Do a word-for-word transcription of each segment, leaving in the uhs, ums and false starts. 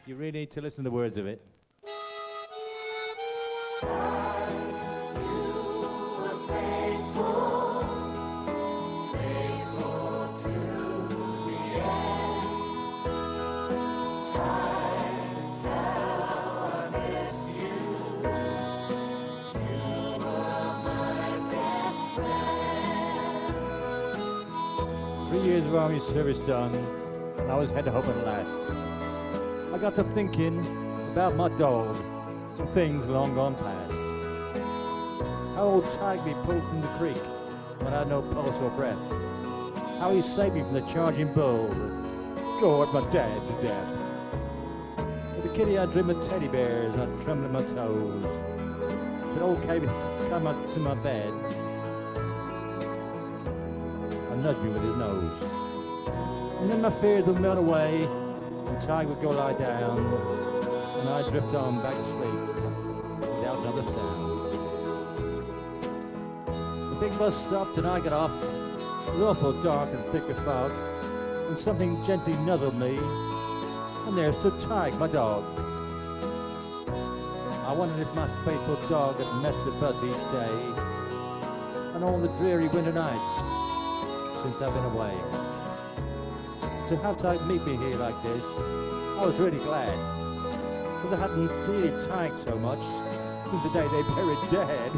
You really need to listen to the words of it. Three years of army service done, and I was head home at last. I got to thinking about my dog and things long gone past. How old Tige me pulled from the creek when I had no pulse or breath. How he saved me from the charging bull that gored my dad to death. As a kitty I dreamed of teddy bears and I trembled in my toes. But old K D J come up to my bed and nudged me with his nose. And then my fears would melt away, and Tige would go lie down, and I'd drift on back to sleep without another sound. The big bus stopped and I got off. It was awful dark and thick with fog, and something gently nuzzled me, and there stood Tige, my dog. I wondered if my faithful dog had met the bus each day, and all the dreary winter nights since I've been away. To have Tige meet me here like this, I was really glad, because I hadn't needed Tige so much since the day they buried Dad.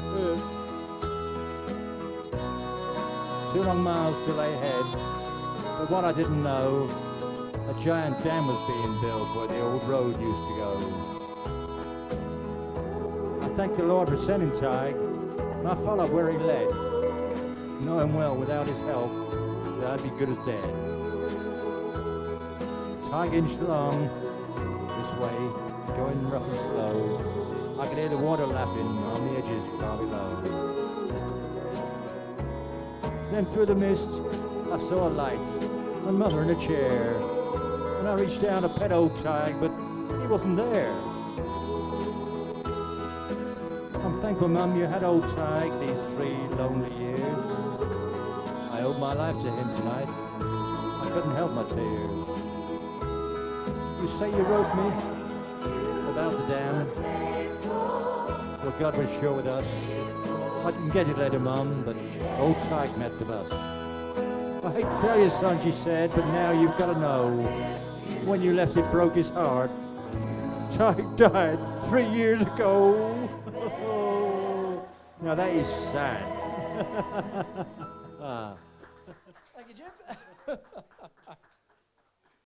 Two long miles to lay ahead, but what I didn't know, a giant dam was being built where the old road used to go. I thank the Lord for sending Tige, and I followed where he led, knowing well without his help that I'd be good as dead. Tige inched along this way, going rough and slow. I could hear the water lapping on the edges far below. Then through the mist, I saw a light, my mother in a chair, and I reached down to pet old Tige, but he wasn't there. I'm thankful, Mum, you had old Tige these three lonely years. I owed my life to him tonight. I couldn't help my tears. You say you wrote me about the dam. Well, God was sure with us. I didn't get it later, Mum, but old Tige met the bus. I hate to tell you, son, she said, but now you've got to know. When you left, it broke his heart. Tige died three years ago. Now that is sad. ah. Thank you, Jim.